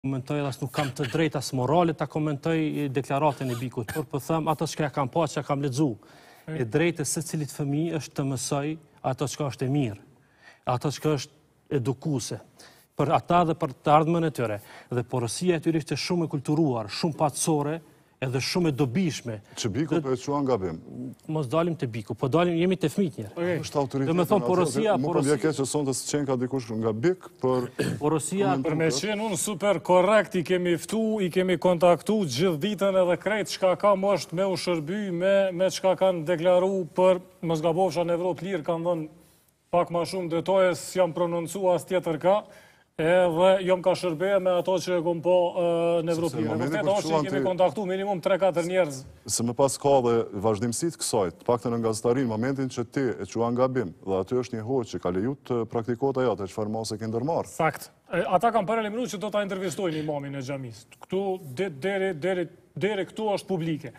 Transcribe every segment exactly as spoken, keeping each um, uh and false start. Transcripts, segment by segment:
komentoj edhe as nuk kam të drejtë as morale ta komentoj deklaratën e Bikut, por po them ato që kam pa, që kam lexuar. E drejtë se secilit fëmijë është të mësoj ato që është e mirë, ato që është edukuese për ata dhe për të ardhmen e tyre. Dhe porosia e tyre është shumë e kulturuar, shumë patësore, edhe shumë e dobishme. Që Biku për e quan gabim? Mos dalim të Biku, po dalim, jemi të fëmijët njerë. është autoritetin. Dhe me thonë porosia... Mu për vjeke që sonë të së qenë ka dikush nga Bik, për... Porosia... Për me qenë unë super korrekt, i kemi ftu, i kemi kontaktu gjithë ditën edhe krejt, qka ka më është me u shërby, me qka kanë deklaru për Mosgabofsha në Evropë Lirë, kanë dhënë pak ma shumë detaje, s'jam prononcu as tjetër ka, edhe jom ka shërbeje me ato që e kom po në Evropë Lirë. Vërtet është që kemi kontaktu minimum tre katër njerëz. Se me pas ka dhe vazhdimësit kësaj, të pak të në nga zëtarin, momentin që ti e quan gabim, dhe aty është një hoqë që ka leju të praktikot ajo, të që farë mos e kënë dërmarë. Sakt. Ata kam përrelimru që do të intervistojnë imamin e xhamis. Këtu, deri këtu është publike.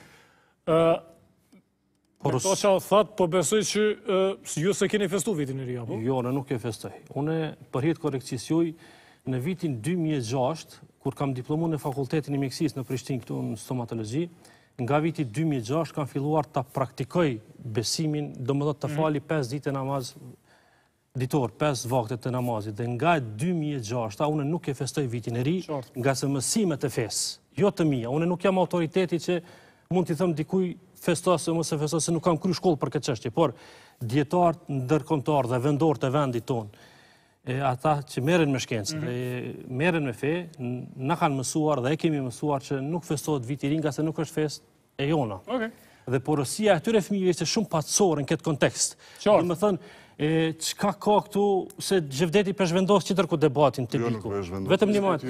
Por to që thot, po besoj që ju se keni festu vitin e ri, apo? Jo, në nuk e festoj. Une, për hitë korekcis juj, në vitin dy mijë e gjashtë, kur kam diplomu në Fakultetin e Mjekësisë në Prishtinë këtu në stomatologji, nga viti dy mijë e gjashtë kam filluar të praktikoj besimin, do më do të fali pesë ditë namaz ditor, pesë vakte të namazit. Dhe nga dy mijë e gjashtë, une nuk e festoj vitin e ri, nga se mësimet e fesë, jo të mija. Une nuk jam autoriteti që mund t'i thëmë dikuj festos e mos e festos, se nuk kam kry shkollë për këtë çështje, por djetarët, ndërkombëtar dhe vendor të vendit tonë, ata që merren me shkencë dhe merren me fe, na kanë mësuar dhe e kemi mësuar që nuk festohet viti i ri, nga se nuk është festë e jona. Dhe porosia e atyre fëmijëve ishte shumë patësore në këtë kontekst. Do të thënë, çka ka këtu, se Gjevdeti peshvendos qitër ku debatin të Biku. Vetëm një moment.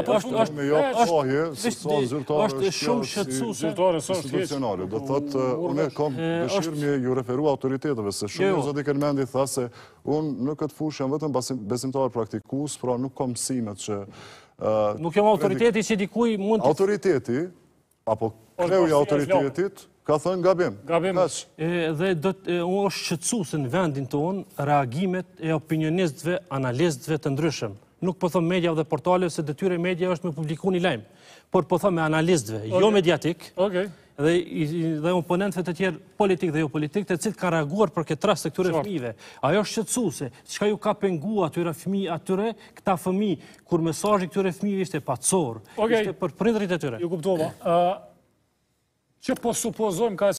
është shumë shqetësuese. Institucionale. Do thotë, unë kam dëshirë me ju referu autoriteteve, se shumë zoti kanë mendi tha se unë në këtë fushë jam vetëm besimtar praktikues, pra nuk kam mësimet që... Nuk jam autoriteti që dikuj mund të... Autoriteti, apo kreu i autoritetit, ka thënë gabim. Gabim. Dhe unë është shqetësuese në vendin tonë reagimet e opinionistëve, analistëve të ndryshëm. Nuk po thëmë media dhe portale, se detyre media është me publiku një lajmë, por po thëmë me analistëve, jo mediatik, dhe oponentëve të tjerë politik dhe jo politik, të cilë ka reaguar për këtë rast të këtyre fëmijëve. Ajo është shqetësuese, çka ju ka pengu atyre fëmijë, atyre këta fëmijë, kur mesazhi këtyre fëmijëve ishte patësor, ishte për prindërit e tyre. Ju kuptova. Që po supozojmë ka